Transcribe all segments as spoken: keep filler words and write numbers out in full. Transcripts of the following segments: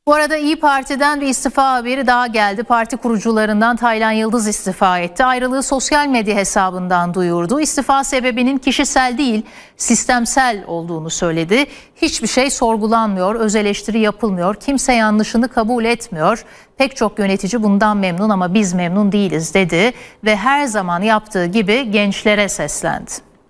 Bu arada İYİ Parti'den bir istifa haberi daha geldi. Parti kurucularından Taylan Yıldız istifa etti. Ayrılığı sosyal medya hesabından duyurdu. İstifa sebebinin kişisel değil, sistemsel olduğunu söyledi. Hiçbir şey sorgulanmıyor, öz eleştiri yapılmıyor, kimse yanlışını kabul etmiyor. Pek çok yönetici bundan memnun ama biz memnun değiliz dedi ve her zaman yaptığı gibi gençlere seslendi.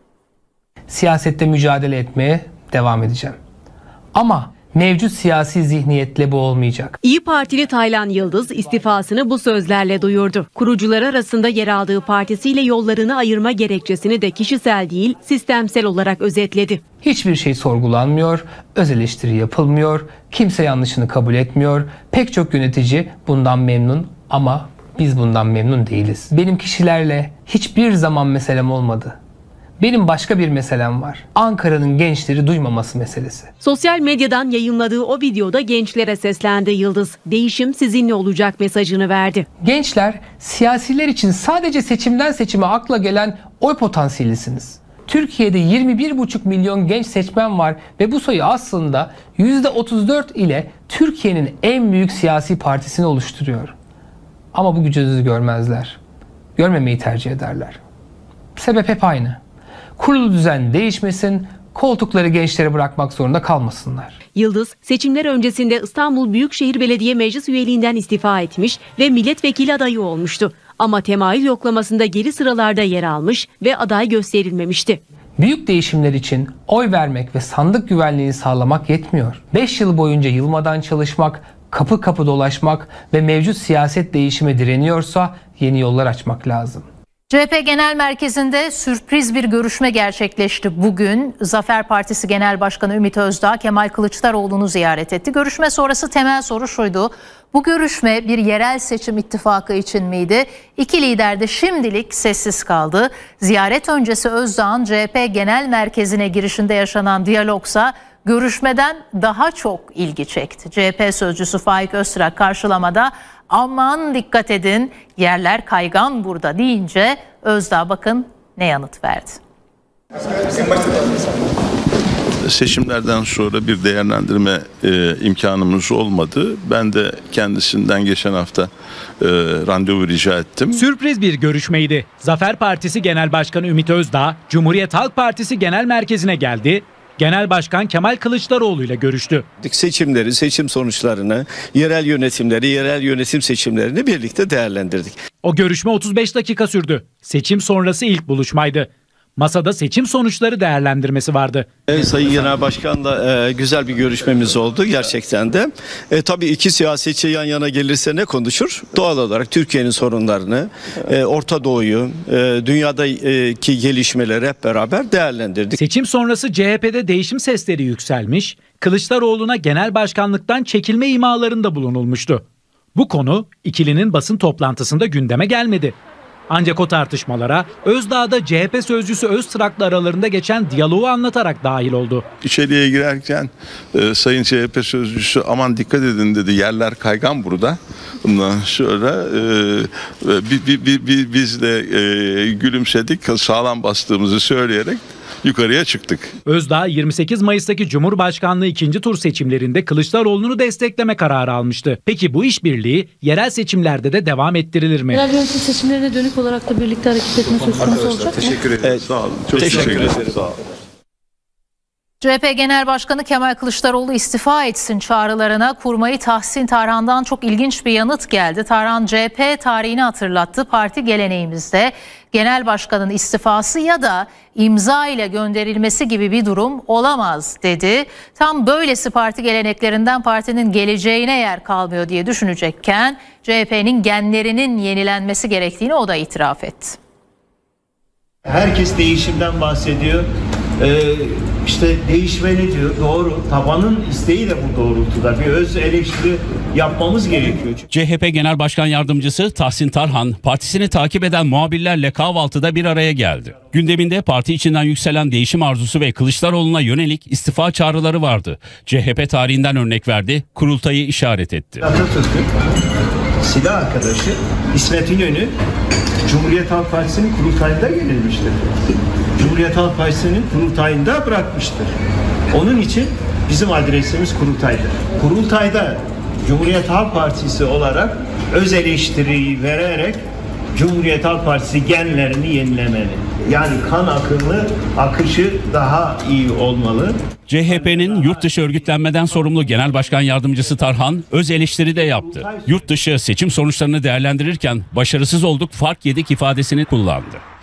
Siyasette mücadele etmeye devam edeceğim. Ama mevcut siyasi zihniyetle bu olmayacak. İYİ Partili Taylan Yıldız istifasını bu sözlerle duyurdu. Kurucular arasında yer aldığı partisiyle yollarını ayırma gerekçesini de kişisel değil, sistemsel olarak özetledi. Hiçbir şey sorgulanmıyor, öz eleştiri yapılmıyor, kimse yanlışını kabul etmiyor. Pek çok yönetici bundan memnun ama biz bundan memnun değiliz. Benim kişilerle hiçbir zaman meselem olmadı. Benim başka bir meselem var. Ankara'nın gençleri duymaması meselesi. Sosyal medyadan yayınladığı o videoda gençlere seslendi Yıldız. Değişim sizinle olacak mesajını verdi. Gençler, siyasiler için sadece seçimden seçime akla gelen oy potansiyelisiniz. Türkiye'de yirmi bir buçuk milyon genç seçmen var ve bu sayı aslında yüzde otuz dört ile Türkiye'nin en büyük siyasi partisini oluşturuyor. Ama bu gücünüzü görmezler. Görmemeyi tercih ederler. Sebep hep aynı. Kurulu düzen değişmesin, koltukları gençlere bırakmak zorunda kalmasınlar. Yıldız, seçimler öncesinde İstanbul Büyükşehir Belediye Meclis üyeliğinden istifa etmiş ve milletvekili adayı olmuştu. Ama temayül yoklamasında geri sıralarda yer almış ve aday gösterilmemişti. Büyük değişimler için oy vermek ve sandık güvenliğini sağlamak yetmiyor. beş yıl boyunca yılmadan çalışmak, kapı kapı dolaşmak ve mevcut siyaset değişime direniyorsa yeni yollar açmak lazım. C H P Genel Merkezi'nde sürpriz bir görüşme gerçekleşti bugün. Zafer Partisi Genel Başkanı Ümit Özdağ, Kemal Kılıçdaroğlu'nu ziyaret etti. Görüşme sonrası temel soru şuydu: bu görüşme bir yerel seçim ittifakı için miydi? İki lider de şimdilik sessiz kaldı. Ziyaret öncesi Özdağ'ın C H P Genel Merkezi'ne girişinde yaşanan diyalogsa görüşmeden daha çok ilgi çekti. C H P sözcüsü Faik Öztürk karşılamada aman dikkat edin yerler kaygan burada deyince Özdağ bakın ne yanıt verdi. Seçimlerden sonra bir değerlendirme e, imkanımız olmadı. Ben de kendisinden geçen hafta e, randevu rica ettim. Sürpriz bir görüşmeydi. Zafer Partisi Genel Başkanı Ümit Özdağ, Cumhuriyet Halk Partisi Genel Merkezi'ne geldi. Genel Başkan Kemal Kılıçdaroğlu ile görüştü. Seçimleri, seçim sonuçlarını, yerel yönetimleri, yerel yönetim seçimlerini birlikte değerlendirdik. O görüşme otuz beş dakika sürdü. Seçim sonrası ilk buluşmaydı. Masada seçim sonuçları değerlendirmesi vardı. E, Sayın Genel Başkan'la e, güzel bir görüşmemiz oldu gerçekten de. E, tabii iki siyasetçi yan yana gelirse ne konuşur? Doğal olarak Türkiye'nin sorunlarını, e, Orta Doğu'yu, e, dünyadaki gelişmeleri hep beraber değerlendirdik. Seçim sonrası C H P'de değişim sesleri yükselmiş, Kılıçdaroğlu'na genel başkanlıktan çekilme imalarında bulunulmuştu. Bu konu ikilinin basın toplantısında gündeme gelmedi. Ancak o tartışmalara Özdağ'da C H P sözcüsü Öztrak'la aralarında geçen diyaloğu anlatarak dahil oldu. İçeriye girerken e, Sayın C H P sözcüsü aman dikkat edin dedi, yerler kaygan burada. Bundan sonra e, bi, bi, bi, biz de e, gülümsedik, sağlam bastığımızı söyleyerek yukarıya çıktık. Özdağ yirmi sekiz Mayıs'taki Cumhurbaşkanlığı ikinci tur seçimlerinde Kılıçdaroğlu'nu destekleme kararı almıştı. Peki bu işbirliği yerel seçimlerde de devam ettirilir mi? Yerel yönetim seçimlerine dönük olarak da birlikte hareket etme söz konusu olacak mı? Teşekkür ederim. Evet. Sağ olun. Çok teşekkür, teşekkür ederim. Sağ olun. C H P Genel Başkanı Kemal Kılıçdaroğlu istifa etsin çağrılarına kurmayı Tahsin Tarhan'dan çok ilginç bir yanıt geldi. Tarhan C H P tarihini hatırlattı. Parti geleneğimizde genel başkanın istifası ya da imza ile gönderilmesi gibi bir durum olamaz dedi. Tam böylesi parti geleneklerinden partinin geleceğine yer kalmıyor diye düşünecekken C H P'nin genlerinin yenilenmesi gerektiğini o da itiraf etti. Herkes değişimden bahsediyor. Ee, işte değişmeli diyor. Doğru. Tabanın isteği de bu doğrultuda. Bir öz eleştiri yapmamız gerekiyor. C H P Genel Başkan Yardımcısı Tahsin Tarhan, partisini takip eden muhabirlerle kahvaltıda bir araya geldi. Gündeminde parti içinden yükselen değişim arzusu ve Kılıçdaroğlu'na yönelik istifa çağrıları vardı. C H P tarihinden örnek verdi, kurultayı işaret etti. Atatürk'ün silah arkadaşı İsmet İnönü Cumhuriyet Halk Partisi'nin kurultayında yenilmiştir. Cumhuriyet Halk Partisi'nin kurultayında bırakmıştır. Onun için bizim adresimiz kurultaydır. Kurultayda Cumhuriyet Halk Partisi olarak öz eleştiriyi vererek Cumhuriyet Halk Partisi genlerini yenilemeli. Yani kan akımı, akışı daha iyi olmalı. C H P'nin yurt dışı örgütlenmeden sorumlu Genel Başkan Yardımcısı Tarhan öz eleştiri de yaptı. Yurt dışı seçim sonuçlarını değerlendirirken başarısız olduk, fark yedik ifadesini kullandı.